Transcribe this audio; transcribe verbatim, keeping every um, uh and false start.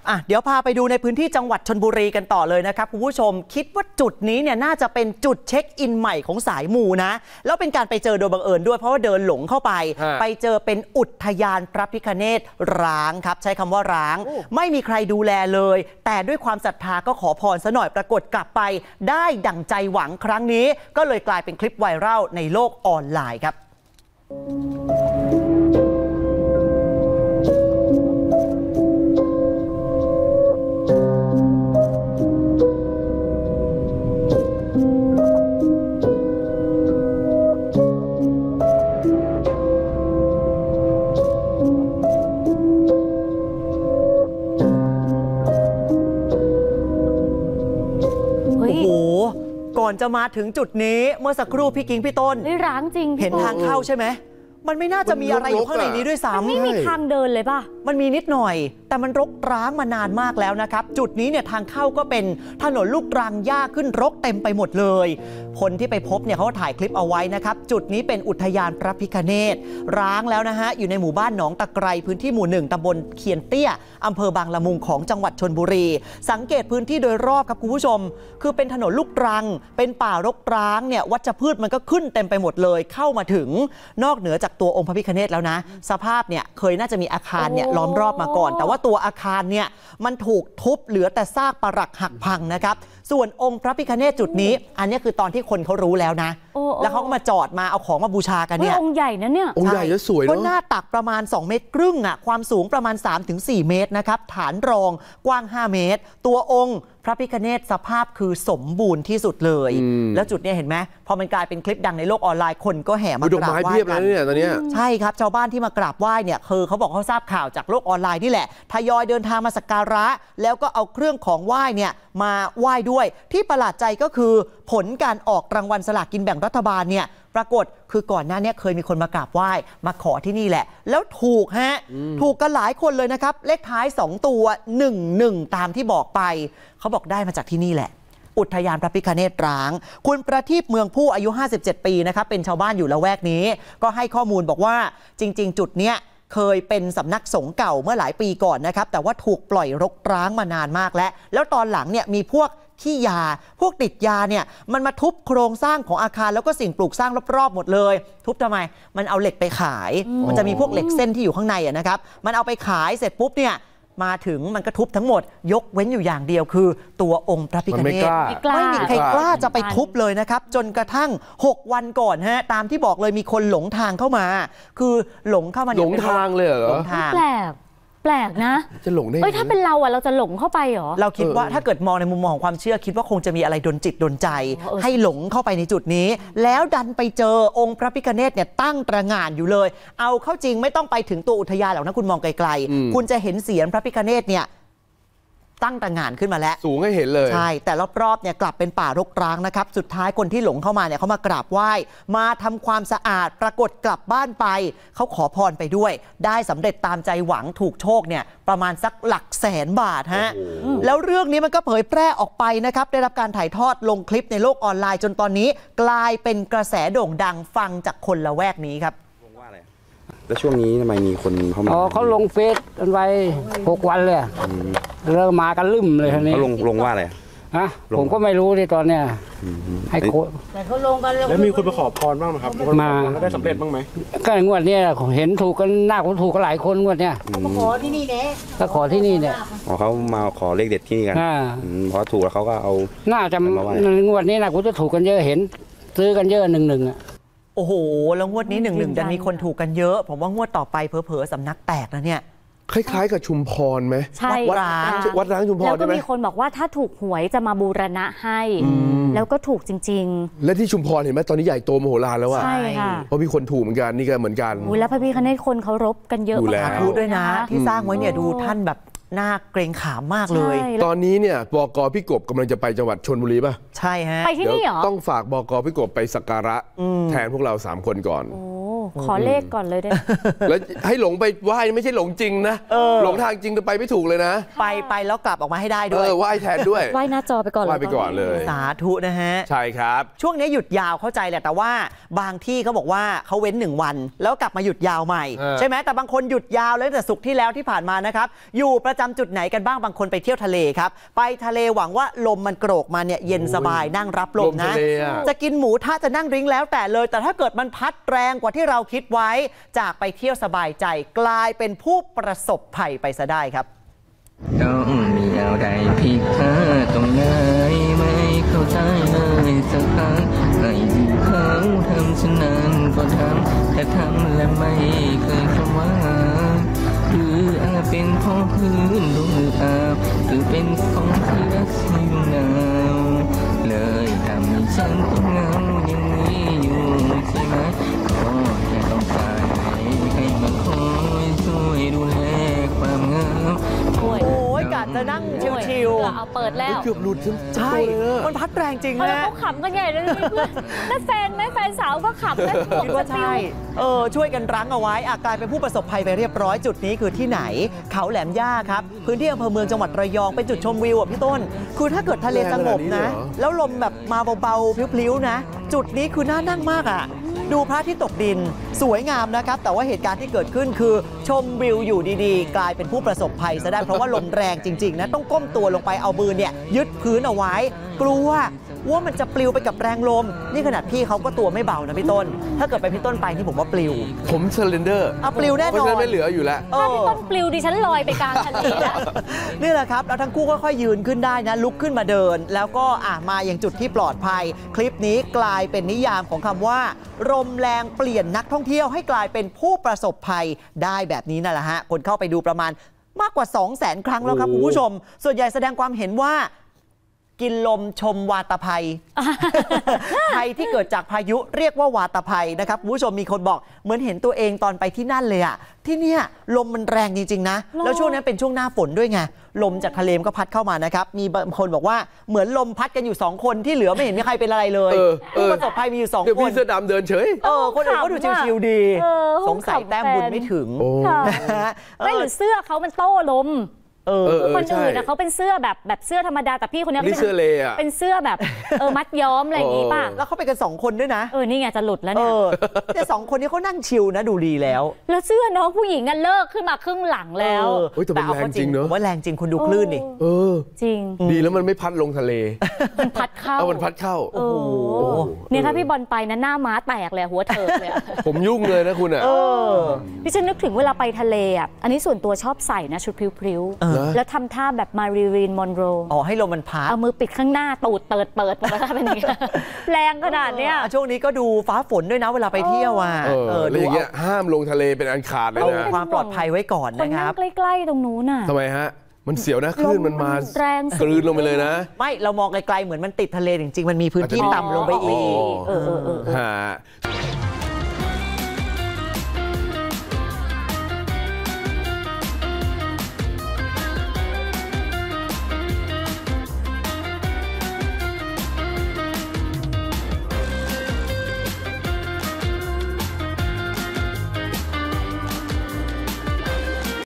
อ่ะเดี๋ยวพาไปดูในพื้นที่จังหวัดชลบุรีกันต่อเลยนะครับคุณผู้ชมคิดว่าจุดนี้เนี่ยน่าจะเป็นจุดเช็คอินใหม่ของสายมูนะแล้วเป็นการไปเจอโดยบังเอิญด้วยเพราะว่าเดินหลงเข้าไปไปเจอเป็นอุทยานพระพิฆเนศร้างครับใช้คำว่าร้างไม่มีใครดูแลเลยแต่ด้วยความศรัทธาก็ขอพรซะหน่อยปรากฏกลับไปได้ดั่งใจหวังครั้งนี้ก็เลยกลายเป็นคลิปไวรัลในโลกออนไลน์ครับก่อนจะมาถึงจุดนี้เมื่อสักครู่พี่กิ้งพี่ต้นนี่ร้างจริงเห็นทางเข้าใช่ไหมมันไม่น่าจะมีอะไรอยู่ข้างในนี้ด้วยซ้ำมันไม่มีทางเดินเลยป่ะมันมีนิดหน่อยแต่มันรกร้างมานานมากแล้วนะครับจุดนี้เนี่ยทางเข้าก็เป็นถนนลูกรังหญ้าขึ้นรกเต็มไปหมดเลยคนที่ไปพบเนี่ยเขาถ่ายคลิปเอาไว้นะครับจุดนี้เป็นอุทยานพระพิฆเนศร้างแล้วนะฮะอยู่ในหมู่บ้านหนองตะไคร้พื้นที่หมู่หนึ่งตำบลเคียนเตี้ยอำเภอบางละมุงของจังหวัดชลบุรีสังเกตพื้นที่โดยรอบครับคุณผู้ชมคือเป็นถนนลูกรังเป็นป่ารกร้างเนี่ยวัชพืชมันก็ขึ้นเต็มไปหมดเลยเข้ามาถึงนอกเหนือจากตัวองค์พระพิฆเนศแล้วนะสภาพเนี่ยเคยน่าจะมีอาคารเนี่ยล้อมรอบมาก่อนแต่ว่าตัวอาคารเนี่ยมันถูกทุบเหลือแต่ซากปรักหักพังนะครับส่วนองค์พระพิฆเนศจุดนี้อันนี้คือตอนที่คนเขารู้แล้วนะแล้วเขาก็มาจอดมาเอาของมาบูชากันเนี่ยองค์ใหญ่นะเนี่ยองค์ใหญ่จะสวยเนาะก็หน้าตักประมาณสองเมตรครึ่งอ่ะความสูงประมาณ สามถึงสี่ เมตรนะครับฐานรองกว้างห้าเมตรตัวองค์พระพิฆเนศสภาพคือสมบูรณ์ที่สุดเลยแล้วจุดนี้เห็นไหมพอมันกลายเป็นคลิปดังในโลกออนไลน์คนก็แห่มากราบไหว้กันเนี่ยตอนนี้ใช่ครับชาวบ้านที่มากราบไหว้เนี่ยคือเขาบอกเขาทราบข่าวจากโลกออนไลน์นี่แหละทยอยเดินทางมาสักการะแล้วก็เอาเครื่องของไหว้เนี่ยมาไหว้ด้วยที่ประหลาดใจก็คือผลการออกรางวัลสลากกินแบ่งรัฐบาลเนี่ยปรากฏคือก่อนหน้านี้เคยมีคนมากราบไหว้มาขอที่นี่แหละแล้วถูกฮะถูกกันหลายคนเลยนะครับเลขท้ายสองตัวหนึ่งหนึ่งตามที่บอกไปเขาบอกได้มาจากที่นี่แหละอุทยานพระพิฆเนศร้างคุณประทีปเมืองผู้อายุห้าสิบเจ็ดปีนะครับเป็นชาวบ้านอยู่ละแวกนี้ก็ให้ข้อมูลบอกว่าจริงๆจุดเนี้ยเคยเป็นสำนักสงฆ์เก่าเมื่อหลายปีก่อนนะครับแต่ว่าถูกปล่อยรกร้างมานานมากแล้วแล้วตอนหลังเนี่ยมีพวกขี้ยาพวกติดยาเนี่ยมันมาทุบโครงสร้างของอาคารแล้วก็สิ่งปลูกสร้างรอบๆหมดเลยทุบทำไมมันเอาเหล็กไปขายมันจะมีพวกเหล็กเส้นที่อยู่ข้างในอะนะครับมันเอาไปขายเสร็จปุ๊บเนี่ยมาถึงมันก็ทุบทั้งหมดยกเว้นอยู่อย่างเดียวคือตัวองค์พระพิฆเนศไม่มีใครกล้าจะไปทุบเลยนะครับจนกระทั่งหกวันก่อนฮะตามที่บอกเลยมีคนหลงทางเข้ามาคือหลงเข้ามาหลงทางเลยเหรอหลงทางแปลกแปลกนะจะหลงได้เอ้ยถ้าเป็นเราอ่ะเราจะหลงเข้าไปเหรอเราคิดว่าถ้าเกิดมองในมุมมองของความเชื่อคิดว่าคงจะมีอะไรดลจิตดลใจให้หลงเข้าไปในจุดนี้แล้วดันไปเจอองค์พระพิฆเนศเนี่ยตั้งตระหง่านอยู่เลยเอาเข้าจริงไม่ต้องไปถึงตัวอุทยานหรอกนะคุณมองไกลๆคุณจะเห็นเสียงพระพิฆเนศเนี่ยตั้งตระหง่านขึ้นมาแล้วสูงให้เห็นเลยใช่แต่รอบๆเนี่ยกลับเป็นป่ารกร้างนะครับสุดท้ายคนที่หลงเข้ามาเนี่ยเขามากราบไหว้มาทำความสะอาดปรากฏกลับบ้านไปเขาขอพรไปด้วยได้สำเร็จตามใจหวังถูกโชคเนี่ยประมาณสักหลักแสนบาทฮะแล้วเรื่องนี้มันก็เผยแพร่ออกไปนะครับได้รับการถ่ายทอดลงคลิปในโลกออนไลน์จนตอนนี้กลายเป็นกระแสโด่งดังฟังจากคนละแวกนี้ครับแล้วช่วงนี้ทำไมมีคนเข้ามาอ๋อเขาลงเฟซกันไว้หกวันเลยเริ่มมากันลืมเลยทีนี้เขาลงลงว่าอะไรฮะผมก็ไม่รู้ที่ตอนเนี้ยให้โคแต่เขาลงกันแล้วมีคนมาขอพรบ้างไหมครับมาแล้วได้สำเร็จบ้างไหมก็งวดนี้เห็นถูกกันหน้าผมถูกกันหลายคนงวดเนี้ยมาขอที่นี่เนี่ยก็ขอที่นี่เนี่ยอ๋อเขามาขอเลขเด็ดที่นี่กันเพราะถูกแล้วเขาก็เอาน่าจะงวดนี้นะกูจะถูกกันเยอะเห็นซื้อกันเยอะหนึ่งหนึ่งอ่ะโอ้โหแล้วงวดนี้หนึ่งหนึ่งจะมีคนถูกกันเยอะผมว่างวดต่อไปเผลอๆสำนักแตกนะเนี่ยคล้ายๆกับชุมพรไหมใช่วัดร้างวัดร้างชุมพรแล้วก็มีคนบอกว่าถ้าถูกหวยจะมาบูรณะให้แล้วก็ถูกจริงๆและที่ชุมพรเห็นไหมตอนนี้ใหญ่โตมโหฬารแล้วอ่ะใช่ค่ะเพราะมีคนถูกเหมือนกันนี่ก็เหมือนกันแล้วพระพิฆเนศคนเคารพกันเยอะมากรู้ด้วยนะที่สร้างไว้เนี่ยดูท่านแบบน่าเกรงขามมากเลยตอนนี้เนี่ยบก.พี่กบกำลังจะไปจังหวัดชลบุรีป่ะใช่ฮะไปที่นี่เหรอต้องฝากบก.พี่กบไปสักการะแทนพวกเราสามคนก่อนขอเลขก่อนเลยได้แล้วให้หลงไปไหว้ไม่ใช่หลงจริงนะหลงทางจริงจะไปไม่ถูกเลยนะไปไปแล้วกลับออกมาให้ได้ด้เอวยอไหว้แทนด้วยไหว้หน้าจอไปก่อนเลยไหว้ไปก่อนเลยสาธุนะฮะใช่ครับช่วงนี้หยุดยาวเข้าใจแหละแต่ว่าบางที่เขาบอกว่าเขาเว้นหนึ่งวันแล้วกลับมาหยุดยาวใหม่ใช่ไหมแต่บางคนหยุดยาวเลยแต่ศุกร์ที่แล้วที่ผ่านมานะครับอยู่ประจำจุดไหนกันบ้างบางคนไปเที่ยวทะเลครับไปทะเลหวังว่าลมมันโกรกมาเนี่ยเย็นสบายนั่งรับลมนะจะกินหมูถ้าจะนั่งริ้งแล้วแต่เลยแต่ถ้าเกิดมันพัดแรงกว่าที่เราคิดไว้จากไปเที่ยวสบายใจกลายเป็นผู้ประสบภัยไปซะได้ครับต้องมีอะไรผิดพลาดตรงไหนไม่เข้าใจเลยสักครั้งไอ้ที่เขาทำฉะนั้นก็ทำแต่ทำและไม่เคยคำว่าหรืออาจเป็นเพราะพื้นลงมืออาบหรือเป็นของที่รักที่ยุ่งเหงาเลยทำให้ฉันต้องเหงาอย่างนี้อยู่ใช่ไหมก็แค่ต้องการให้มาคอยช่วยดูแลความเหงาโอ้ยกะจะนั่งชิวๆเอาเปิดแล้วเกือบหลุดทั้งใช่มันพัดแรงจริงนะเขาขำกันใหญ่เลยเพื่อนแล้วแฟนไหมแฟนสาวก็ขำแล้วคิดว่าใช่เออช่วยกันรั้งเอาไว้อากลายเป็นผู้ประสบภัยไปเรียบร้อยจุดนี้คือที่ไหนเขาแหลมย่าครับพื้นที่อำเภอเมืองจังหวัดระยองเป็นจุดชมวิวอ่ะพี่ต้นคือถ้าเกิดทะเลสงบนะแล้วลมแบบมาเบาๆพลิ้วๆนะจุดนี้คือน่านั่งมากอ่ะดูพระอาทิตย์ตกดินสวยงามนะครับแต่ว่าเหตุการณ์ที่เกิดขึ้นคือชมวิวอยู่ดีๆกลายเป็นผู้ประสบภัยซะได้เพราะว่าลมแรงจริงๆนะต้องก้มตัวลงไปเอามือเนี่ยยึดพื้นเอาไว้กลัวว่ามันจะปลิวไปกับแรงลมนี่ขนาดพี่เขาก็ตัวไม่เบานะพี่ต้นถ้าเกิดไปพี่ต้นไปนี่ผมว่าปลิวผมเซเลนเดอร์เอาปลิวแน่นอนเพราะฉะนั้นไม่เหลืออยู่แล้วถ้าพี่ต้นปลิวดิฉันลอยไปกลางทะเลแล้วนี่แหละครับแล้วทั้งคู่ค่อยๆยืนขึ้นได้นะลุกขึ้นมาเดินแล้วก็อ่ะมาอย่างจุดที่ปลอดภัยคลิปนี้กลายเป็นนิยามของคำว่าลมแรงเปลี่ยนนักท่องเที่ยวให้กลายเป็นผู้ประสบภัยได้แบบนี้นั่นแหละฮะคนเข้าไปดูประมาณมากกว่า สองแสน ครั้งแล้วครับคุณผู้ชมส่วนใหญ่แสดงความเห็นว่ากินลมชมวาตภัย ภัยที่เกิดจากพายุเรียกว่าวาตภัยนะครับคุณผู้ชมมีคนบอกเหมือนเห็นตัวเองตอนไปที่นั่นเลยอะที่เนี่ยลมมันแรงจริงๆนะแล้วช่วงนั้นเป็นช่วงหน้าฝนด้วยไงลมจากทะเลก็พัดเข้ามานะครับมีบางคนบอกว่าเหมือนลมพัดกันอยู่สองคนที่เหลือไม่เห็นมีใครเป็นอะไรเลยผู้ประสบภัยมีอยู่สองคนพี่เสื้อดำเดินเฉยเออคนอื่นก็ดูชิวๆดีสงสัยแต้มบุญไม่ถึงไม่หรือเสื้อเขามันโต้ลมเออคนอื่นนะเขาเป็นเสื้อแบบแบบเสื้อธรรมดาแต่พี่คนนี้เป็นเสื้อเลอะเป็นเสื้อแบบเออมัดย้อมอะไรอย่างงี้ป่ะแล้วเขาไปกันสองคนด้วยนะเออนี่ไงจะหลุดแล้วเนี่ยแต่สองคนนี้เขานั่งชิลนะดูดีแล้วแล้วเสื้อน้องผู้หญิงกันเลิกขึ้นมาครึ่งหลังแล้วแต่เอาแรงจริงเนอะว่าแรงจริงคุณดูคลื่นดิเออจริงดีแล้วมันไม่พัดลงทะเลมันพัดเข้าเอามันพัดเข้าโอ้โหเนี่ยถ้าพี่บอลไปนะหน้าม้าแตกเลยหัวเถิกเลยผมยุ่งเลยนะคุณอ่ะพี่ฉันนึกถึงเวลาไปทะเลอ่ะอันนี้ส่วนตัวชอบใส่นะชุดพริ้วๆแล้วทำท่าแบบมารีลีนมอนโรอ๋อให้ลมมันพัดเอามือปิดข้างหน้าตูดเปิดเปิดมาแล้วเป็นอย่างนี้แรงขนาดเนี้ยช่วงนี้ก็ดูฟ้าฝนด้วยนะเวลาไปเที่ยวอ่ะเออแล้วอย่างเงี้ยห้ามลงทะเลเป็นอันขาดเลยนะเอาความปลอดภัยไว้ก่อนนะครับใกล้ๆตรงนู้นน่ะทำไมฮะมันเสียวนะคลื่นมันมาแรงกลืนลงไปเลยนะไม่เรามองไกลๆเหมือนมันติดทะเลจริงๆมันมีพื้นที่ต่ำลงไปอีกฮะ